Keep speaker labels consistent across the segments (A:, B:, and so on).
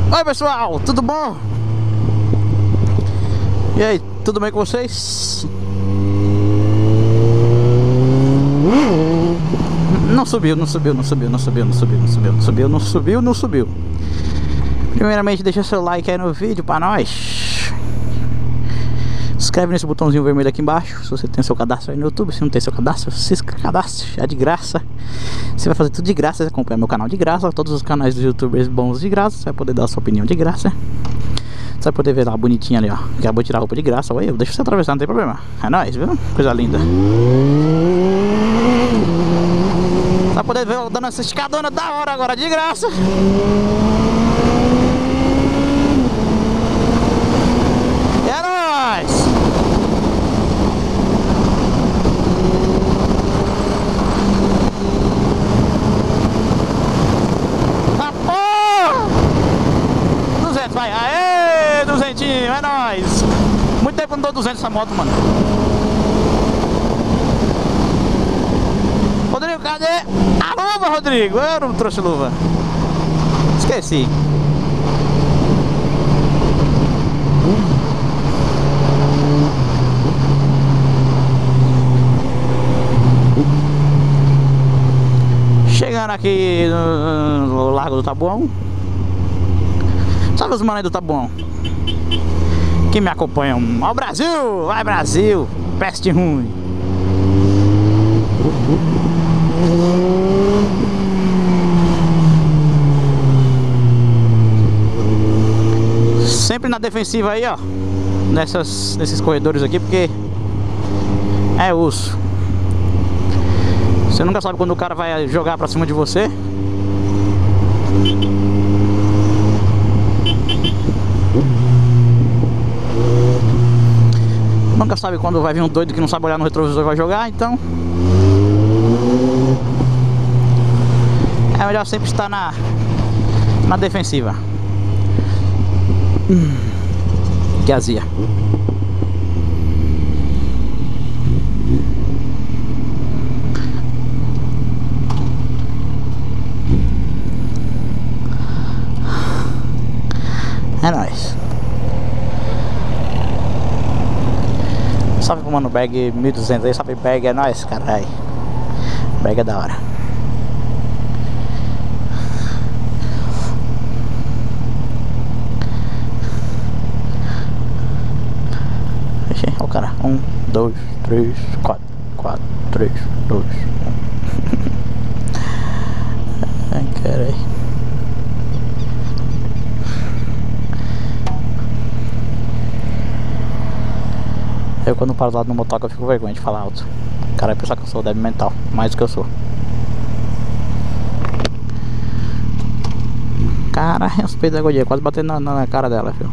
A: Oi pessoal, tudo bom? E aí, tudo bem com vocês? Não subiu. Primeiramente, deixa seu like aí no vídeo pra nós. Se inscreve nesse botãozinho vermelho aqui embaixo. Se você tem seu cadastro aí no YouTube. Se não tem seu cadastro, se cadastre, é de graça. Você vai fazer tudo de graça, você acompanha meu canal de graça. Todos os canais dos youtubers bons de graça. Você vai poder dar a sua opinião de graça. Você vai poder ver lá bonitinha ali, ó. Acabou de tirar a roupa de graça. Olha, deixa você atravessar, não tem problema. É nóis, viu? Coisa linda. Você vai poder ver eu dando essa esticadona da hora agora, de graça. É nóis! Vai, aê, 200, é nóis. Muito tempo que eu não dou 200 essa moto, mano. Rodrigo, cadê a luva, Rodrigo? Eu não trouxe luva. Esqueci. Chegando aqui no Largo do Taboão. Sabe os manos aí do Taboão que me acompanham? Ó, Brasil! Vai, Brasil! Peste ruim! Sempre na defensiva aí, ó. Nesses corredores aqui, porque é urso. Você nunca sabe quando o cara vai jogar pra cima de você. Nunca sabe quando vai vir um doido que não sabe olhar no retrovisor e vai jogar, então é melhor sempre estar na defensiva. Que azia. É nóis. Salve pro mano Bag 1200 aí, salve Bag, é nóis, caralho. Bag é da hora. Ixi, ó o cara, 1, 2, 3, 4, 4, 3, 2, 1. Ai, caralho. Eu quando paro do lado no motoca eu fico com vergonha de falar alto. O cara vai pensar que eu sou débil mental, mais do que eu sou. Cara, os peitos da Godia quase batendo na cara dela, filho.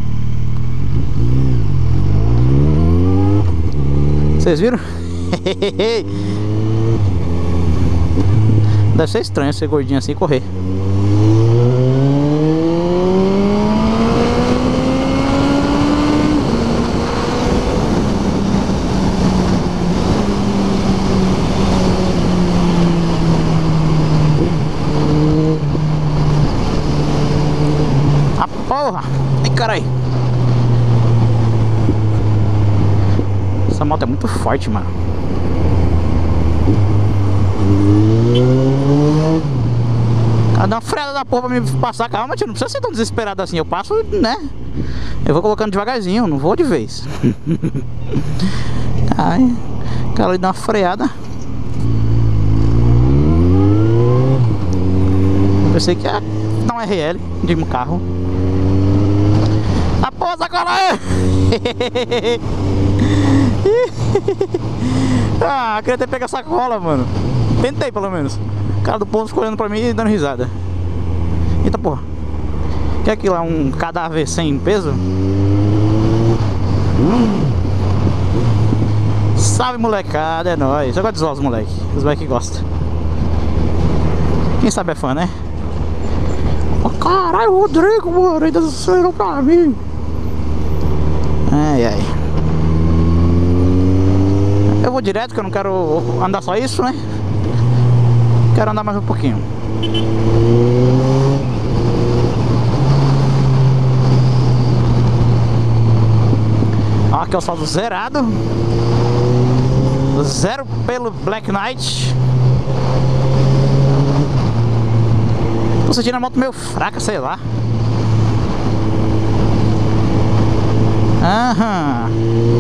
A: Vocês viram? Deve ser estranho ser gordinho assim e correr. Porra! Ai, carai! Essa moto é muito forte, mano. Cara, dá uma freada da porra pra me passar. Calma, tio, não precisa ser tão desesperado assim. Eu passo, né? Eu vou colocando devagarzinho, não vou de vez. Ai, cara, ele dá uma freada. Eu pensei que ia dar um RL de um carro. A porra, sacola aí! Ah, queria ter pego a sacola, mano. Tentei pelo menos. O cara do ponto ficou olhando pra mim e dando risada. Eita porra. Que é aquilo lá? Um cadáver sem peso? Salve molecada, é nóis. Eu gosto de zoar os moleques. Os moleques gostam. Quem sabe é fã, né? Oh, caralho, o Rodrigo, mano, ainda acelerou pra mim. Ai, ai. Eu vou direto, que eu não quero andar só isso, né? Quero andar mais um pouquinho. Aqui é o saldo zerado. Zero pelo Black Knight. Tô sentindo a moto meio fraca, sei lá. Aham.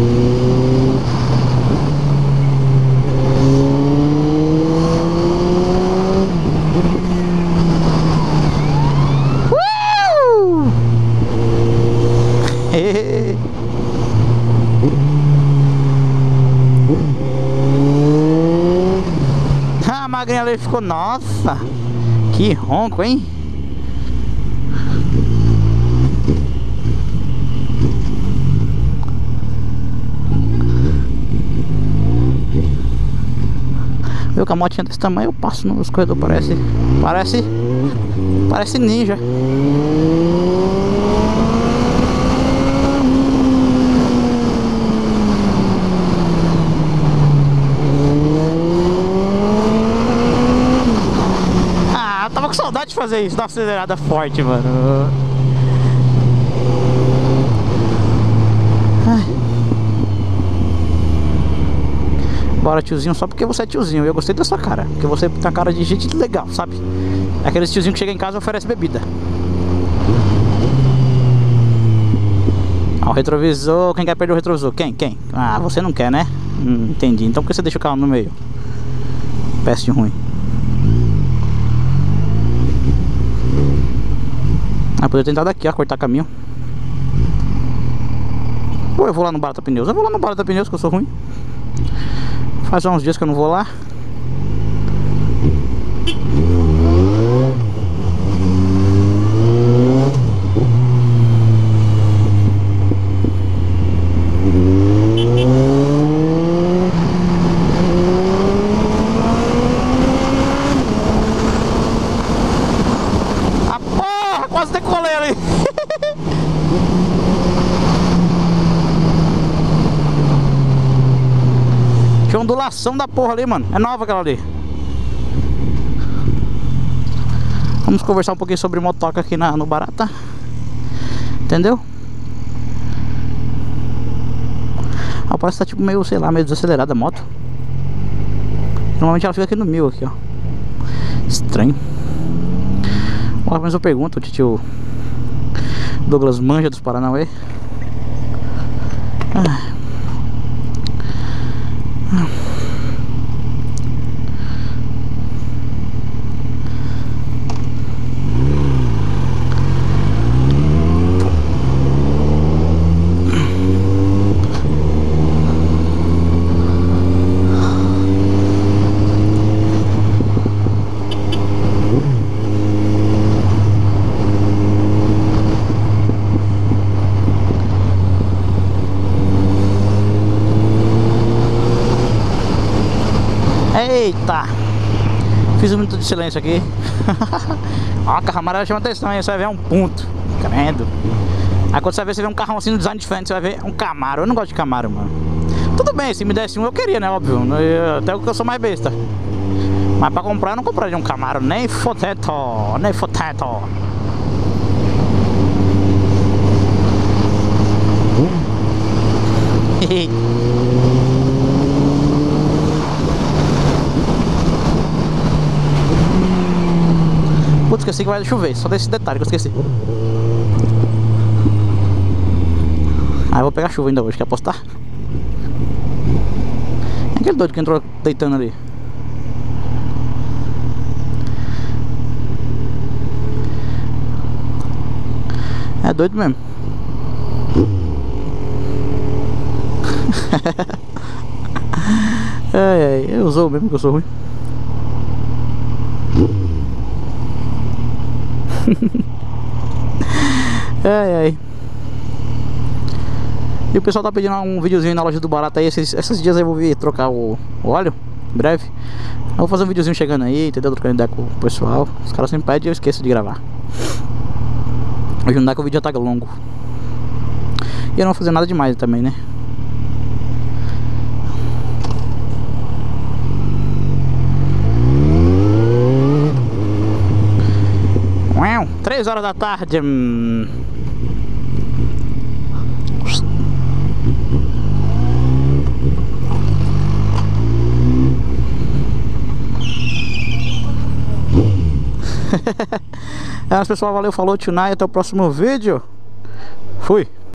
A: A magrinha ali ficou, nossa, que ronco, hein? Viu que a motinha desse tamanho eu passo nos corredores, parece ninja. Tava com saudade de fazer isso, dar uma acelerada forte, mano. Ai. Bora, tiozinho, só porque você é tiozinho. Eu gostei da sua cara, porque você tem a cara de gente legal, sabe? É aqueles tiozinho que chega em casa e oferece bebida. Ah, o retrovisor, quem quer perder o retrovisor? Quem? Ah, você não quer, né? Entendi, então por que você deixa o carro no meio? Peste ruim. Ah, podia tentar daqui, ó, cortar caminho. Ou eu vou lá no Barata Pneus. Eu vou lá no Barata Pneus, que eu sou ruim. Faz uns dias que eu não vou lá. Ah, porra, quase decolei ali. Tinha ondulação da porra ali, mano. É nova aquela ali. Vamos conversar um pouquinho sobre motoca aqui no Barata. Entendeu? Ah, parece que tá tipo meio, sei lá, meio desacelerada a moto. Normalmente ela fica aqui no 1000 aqui, ó. Estranho. Mas eu pergunto, o tio Douglas manja dos Paranauê. Eita! Fiz um minuto de silêncio aqui. Ó, a carro amarelo chama atenção, aí você vai ver um ponto. Credo. Aí quando você vê um carrão assim no design diferente, você vai ver um Camaro. Eu não gosto de Camaro, mano. Tudo bem, se me desse um eu queria, né? Óbvio. Até que eu sou mais besta. Mas pra comprar eu não compraria um Camaro. Nem foteto. Nem foteto. Putz, esqueci que vai chover, só desse detalhe que eu esqueci. Ah, eu vou pegar chuva ainda hoje, quer apostar? É aquele doido que entrou deitando ali. É doido mesmo. Eu usou mesmo que eu sou ruim. Ai. E o pessoal tá pedindo um videozinho na loja do Barata aí. Esses dias eu vou vir trocar o óleo, em breve. Eu vou fazer um videozinho chegando aí, entendeu? Trocando ideia com o pessoal. Os caras sempre pedem e eu esqueço de gravar. Hoje não dá que o vídeo já tá longo. E eu não vou fazer nada demais também, né? Uau, 3 horas da tarde. É, pessoal, valeu, falou, tchau, até o próximo vídeo. Fui.